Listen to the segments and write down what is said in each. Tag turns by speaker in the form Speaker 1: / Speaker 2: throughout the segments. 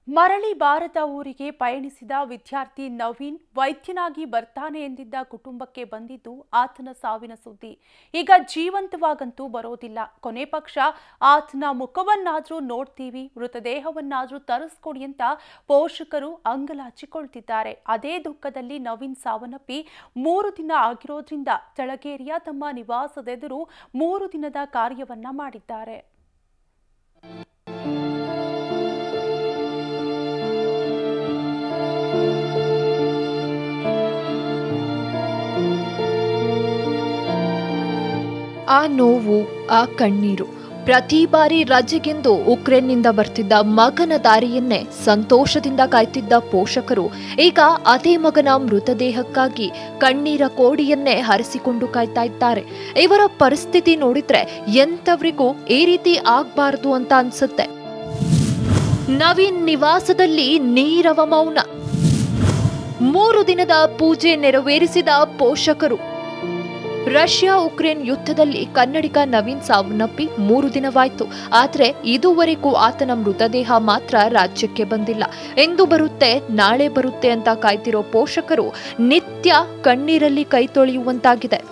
Speaker 1: ಮರಳಿ ಬಾರದ ಊರಿಗೆ ಪಯಣಿಸಿದ ವಿದ್ಯಾರ್ಥಿ ನವೀನ್ ವೈದ್ಯನಾಗಿ ಬರ್ತಾನೆ ಎಂದಿದ್ದ ಕುಟುಂಬಕ್ಕೆ ಬಂದಿದ್ದು ಆತನ ಸಾವಿನ ಸುದ್ದಿ. ಈಗ ಜೀವಂತವಾಗಂತೂ ಬರೋದಿಲ್ಲ. ಕೊನೆ ಪಕ್ಷ ಆತನ ಮುಖವನ್ನಾದ್ರೂ ನೋಡ್ತೀವಿ, ಮೃತದೇಹವನ್ನಾದ್ರೂ ತರಿಸ್ಕೊಡಿ ಅಂತ ಪೋಷಕರು ಅಂಗಲಾಚಿಕೊಳ್ತಿದ್ದಾರೆ. ಅದೇ ದುಃಖದಲ್ಲಿ ನವೀನ್ ಸಾವನ್ನಪ್ಪಿ 3 ದಿನ ಆಗಿರೋದ್ರಿಂದ ಚಳಗೇರಿಯ ತಮ್ಮ ನಿವಾಸದೆದುರು 3 ದಿನದ ಕಾರ್ಯವನ್ನ ಮಾಡಿದ್ದಾರೆ.
Speaker 2: ಆ ನೋವು, ಆ ಕಣ್ಣೀರು. ಪ್ರತಿ ಬಾರಿ ರಜೆಗೆಂದು ಉಕ್ರೇನ್ನಿಂದ ಬರ್ತಿದ್ದ ಮಗನ ದಾರಿಯನ್ನೇ ಸಂತೋಷದಿಂದ ಕಾಯ್ತಿದ್ದ ಪೋಷಕರು ಈಗ ಅದೇ ಮಗನ ಮೃತದೇಹಕ್ಕಾಗಿ ಕಣ್ಣೀರ ಕೋಡಿಯನ್ನೇ ಹರಿಸಿಕೊಂಡು ಕಾಯ್ತಾ ಇದ್ದಾರೆ. ಇವರ ಪರಿಸ್ಥಿತಿ ನೋಡಿದ್ರೆ ಎಂಥವರಿಗೂ ಈ ರೀತಿ ಆಗ್ಬಾರ್ದು ಅಂತ ಅನ್ಸುತ್ತೆ. ನವೀನ್ ನಿವಾಸದಲ್ಲಿ ನೀರವ ಮೌನ. 3 ದಿನದ ಪೂಜೆ ನೆರವೇರಿಸಿದ ಪೋಷಕರು. ರಷ್ಯಾ ಉಕ್ರೇನ್ ಯುದ್ಧದಲ್ಲಿ ಕನ್ನಡಿಗ ನವೀನ್ ಸಾವನ್ನಪ್ಪಿ 3 ದಿನವಾಯ್ತು. ಆದರೆ ಇದುವರೆಗೂ ಆತನ ಮೃತದೇಹ ಮಾತ್ರ ರಾಜ್ಯಕ್ಕೆ ಬಂದಿಲ್ಲ. ಎಂದು ಬರುತ್ತೆ, ನಾಳೆ ಬರುತ್ತೆ ಅಂತ ಕಾಯ್ತಿರೋ ಪೋಷಕರು ನಿತ್ಯ ಕಣ್ಣೀರಲ್ಲಿ ಕೈ ತೊಳೆಯುವಂತಾಗಿದೆ.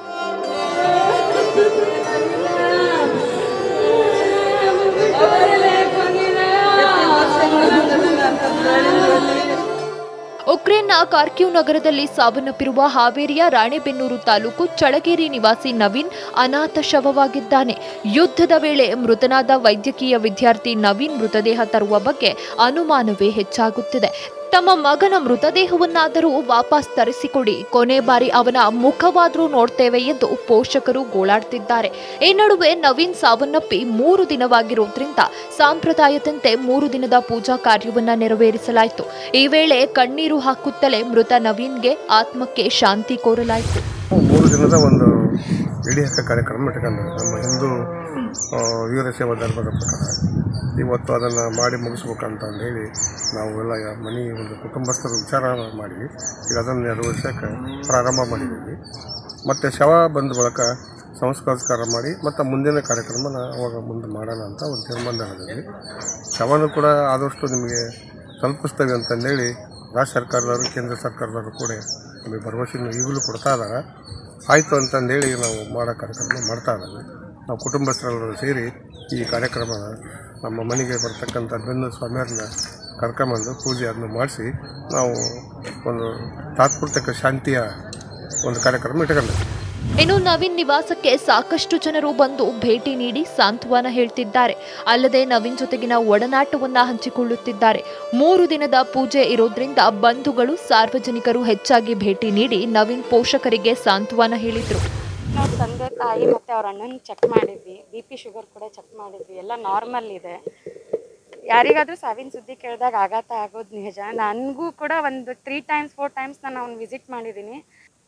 Speaker 2: ಉಕ್ರೇನ್ನ ಕಾರ್ಕಿವ್ ನಗರದಲ್ಲಿ ಸಾವನ್ನಪ್ಪಿರುವ ಹಾವೇರಿಯ ರಾಣೆಬೆನ್ನೂರು ತಾಲೂಕು ಚಳಗೇರಿ ನಿವಾಸಿ ನವೀನ್ ಅನಾಥ ಶವವಾಗಿದ್ದಾನೆ. ಯುದ್ಧದ ವೇಳೆ ಮೃತನಾದ ವೈದ್ಯಕೀಯ ವಿದ್ಯಾರ್ಥಿ ನವೀನ್ ಮೃತದೇಹ ತರುವ ಬಗ್ಗೆ ಅನುಮಾನವೇ ಹೆಚ್ಚಾಗುತ್ತಿದೆ. ತಮ್ಮ ಮಗನ ಮೃತದೇಹವನ್ನಾದರೂ ವಾಪಸ್ ತರಿಸಿಕೊಡಿ, ಕೊನೆ ಬಾರಿ ಅವನ ಮುಖವಾದರೂ ನೋಡ್ತೇವೆ ಎಂದು ಪೋಷಕರು ಗೋಳಾಡ್ತಿದ್ದಾರೆ. ಈ ನಡುವೆ ನವೀನ್ ಸಾವನ್ನಪ್ಪಿ 3 ದಿನವಾಗಿರೋದ್ರಿಂದ ಸಂಪ್ರದಾಯದಂತೆ 3 ದಿನದ ಪೂಜಾ ಕಾರ್ಯವನ್ನ ನೆರವೇರಿಸಲಾಯಿತು. ಈ ವೇಳೆ ಕಣ್ಣೀರು ಹಾಕುತ್ತಲೇ ಮೃತ ನವೀನ್ಗೆ ಆತ್ಮಕ್ಕೆ ಶಾಂತಿ ಕೋರಲಾಯಿತು.
Speaker 3: 3 ದಿನದ ಒಂದು ಇಡೀ ಕಾರ್ಯಕ್ರಮ ಇಟ್ಕೊಂಡು ನಮ್ಮ ಹಿಂದೂ ವೀರಶೈವ ಧರ್ಮದ ಪ್ರಕಾರ ಇವತ್ತು ಅದನ್ನು ಮಾಡಿ ಮುಗಿಸ್ಬೇಕಂತ ಹೇಳಿ ನಾವು ಎಲ್ಲ ಮನೆ ಒಂದು ಕುಟುಂಬಸ್ಥರು ವಿಚಾರ ಮಾಡಿ ಈಗ ಅದನ್ನು ನೆರವೇರಿಸೋಕ್ಕೆ ಪ್ರಾರಂಭ ಮಾಡಿದ್ದೀವಿ. ಮತ್ತು ಶವ ಬಂದ ಬಳಿಕ ಸಂಸ್ಕಾರ ಮಾಡಿ ಮತ್ತು ಮುಂದಿನ ಕಾರ್ಯಕ್ರಮನ ಅವಾಗ ಮುಂದೆ ಮಾಡೋಣ ಅಂತ ಒಂದು ತೀರ್ಮಾನದಲ್ಲಿ ಶವನೂ ಕೂಡ ಆದಷ್ಟು ನಿಮಗೆ ತಲುಪಿಸ್ತೇವೆ ಅಂತಂದೇಳಿ ರಾಜ್ಯ ಸರ್ಕಾರದವರು ಕೇಂದ್ರ ಸರ್ಕಾರದವರು ಕೂಡ ನಮಗೆ ಭರವಸೆಯನ್ನು ಈಗಲೂ ಕೊಡ್ತಾ ಇದ್ದಾರೆ. ಆಯಿತು ಅಂತಂದೇಳಿ ನಾವು ಮಾಡೋ ಕಾರ್ಯಕ್ರಮ ಮಾಡ್ತಾ ಇದ್ದೀವಿ. ನಾವು ಕುಟುಂಬಸ್ಥರೆಲ್ಲರೂ ಸೇರಿ ಈ ಕಾರ್ಯಕ್ರಮ ನಮ್ಮ ಮನೆಗೆ ಬರ್ತಕ್ಕಂಥ ಬೆನ್ನು ಸ್ವಾಮಿಯವ್ರನ್ನ ಕರ್ಕೊಂಬಂದು ಪೂಜೆ ಅದನ್ನು ಮಾಡಿಸಿ ನಾವು ಒಂದು ತಾತ್ಪೂರ್ತಿಕ ಶಾಂತಿಯ ಒಂದು ಕಾರ್ಯಕ್ರಮ ಇಟ್ಕೊಂಡಿದ್ದೀವಿ.
Speaker 2: ಇನ್ನು ನವೀನ್ ನಿವಾಸಕ್ಕೆ ಸಾಕಷ್ಟು ಜನರು ಬಂದು ಭೇಟಿ ನೀಡಿ ಸಾಂತ್ವನ ಹೇಳ್ತಿದ್ದಾರೆ. ಅಲ್ಲದೆ ನವೀನ್ ಜೊತೆಗಿನ ಒಡನಾಟವನ್ನ ಹಂಚಿಕೊಳ್ಳುತ್ತಿದ್ದಾರೆ. 3 ದಿನದ ಪೂಜೆ ಇರೋದ್ರಿಂದ ಬಂಧುಗಳು, ಸಾರ್ವಜನಿಕರು ಹೆಚ್ಚಾಗಿ ಭೇಟಿ ನೀಡಿ ನವೀನ್ ಪೋಷಕರಿಗೆ ಸಾಂತ್ವನ ಹೇಳಿದ್ರು.
Speaker 4: ನಾವು ತಂದೆ ತಾಯಿ ಮತ್ತು ಅವ್ರ ಅಣ್ಣನ ಚೆಕ್ ಮಾಡಿದ್ವಿ, BP ಶುಗರ್ ಕೂಡ ಚೆಕ್ ಮಾಡಿದ್ವಿ, ಎಲ್ಲ ನಾರ್ಮಲ್ ಇದೆ. ಯಾರಿಗಾದರೂ ಸಾವಿನ ಸುದ್ದಿ ಕೇಳಿದಾಗ ಆಘಾತ ಆಗೋದು ನಿಜ. ನನಗೂ ಕೂಡ ಒಂದು 3 ಟೈಮ್ಸ್ 4 ಟೈಮ್ಸ್ ನಾನು ಅವ್ನು ವಿಸಿಟ್ ಮಾಡಿದ್ದೀನಿ.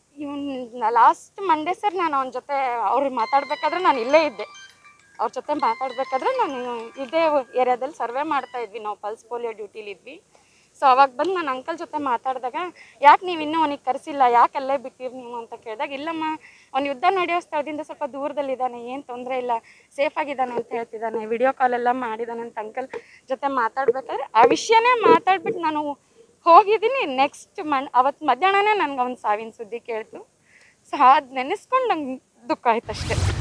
Speaker 4: ಲಾಸ್ಟ್ ಮಂಡೇ ಸರ್ ನಾನು ಅವನ ಜೊತೆ ಅವ್ರು ಮಾತಾಡಬೇಕಾದ್ರೆ ನಾನು ಇಲ್ಲೇ ಇದ್ದೆ. ಅವ್ರ ಜೊತೆ ಮಾತಾಡಬೇಕಾದ್ರೆ ನಾನು ಇದೇ ಏರಿಯಾದಲ್ಲಿ ಸರ್ವೆ ಮಾಡ್ತಾಯಿದ್ವಿ, ನಾವು ಪಲ್ಸ್ ಪೋಲಿಯೋ ಡ್ಯೂಟಿಲಿದ್ವಿ. ಸೊ ಅವಾಗ ಬಂದು ನನ್ನ ಅಂಕಲ್ ಜೊತೆ ಮಾತಾಡಿದಾಗ ಯಾಕೆ ನೀವು ಇನ್ನೂ ಅವನಿಗೆ ಕರೆಸಿಲ್ಲ, ಯಾಕೆ ಅಲ್ಲೇ ಬಿಟ್ಟಿರಿ ನೀವು ಅಂತ ಕೇಳಿದಾಗ, ಇಲ್ಲಮ್ಮ ಅವ್ನು ಯುದ್ಧ ನಡೆಯೋ ಸ್ಥಳದಿಂದ ಸ್ವಲ್ಪ ದೂರದಲ್ಲಿದ್ದಾನೆ, ಏನು ತೊಂದರೆ ಇಲ್ಲ, ಸೇಫಾಗಿದ್ದಾನೆ ಅಂತ ಹೇಳ್ತಿದ್ದಾನೆ, ವಿಡಿಯೋ ಕಾಲೆಲ್ಲ ಮಾಡಿದ್ದಾನೆ ಅಂತ ಅಂಕಲ್ ಜೊತೆ ಮಾತಾಡ್ಬೇಕಾದ್ರೆ ಆ ವಿಷಯನೇ ಮಾತಾಡ್ಬಿಟ್ಟು ನಾನು ಹೋಗಿದ್ದೀನಿ. ನೆಕ್ಸ್ಟ್ ಅವತ್ತು ಮಧ್ಯಾಹ್ನನೇ ನನಗೆ ಅವ್ನ ಸಾವಿನ ಸುದ್ದಿ ಕೇಳ್ತು. ಸೊ ಅದು ನೆನೆಸ್ಕೊಂಡು ನಂಗೆ ದುಃಖ ಆಯ್ತು ಅಷ್ಟೇ.